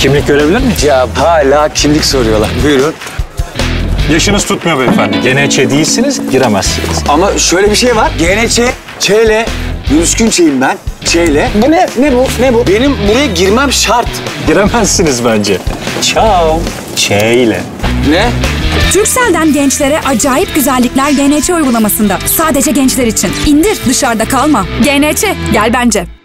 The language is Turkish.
Kimlik görebilir miyim? Ya hala kimlik soruyorlar. Buyurun. Yaşınız tutmuyor beyefendi. GNÇ değilsiniz, giremezsiniz. Ama şöyle bir şey var. GNÇ, Ç'yle, Yunus Günçey'im ben. Ç'yle. Bu ne? Ne bu? Ne bu? Benim buraya girmem şart. Giremezsiniz bence. Ciao. Ç ile. Ne? Turkcell'den gençlere acayip güzellikler GNÇ uygulamasında. Sadece gençler için. İndir, dışarıda kalma. GNÇ, gel bence.